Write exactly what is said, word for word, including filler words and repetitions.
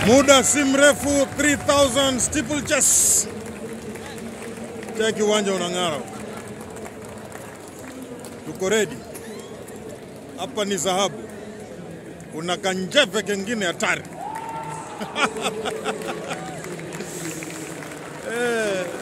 Muda si mrefu three thousand steeplechase. Cheki uwanja unang'ara. Tuko ready. Hapa ni dhahabu. Kuna kanjeve kengine hatari. eh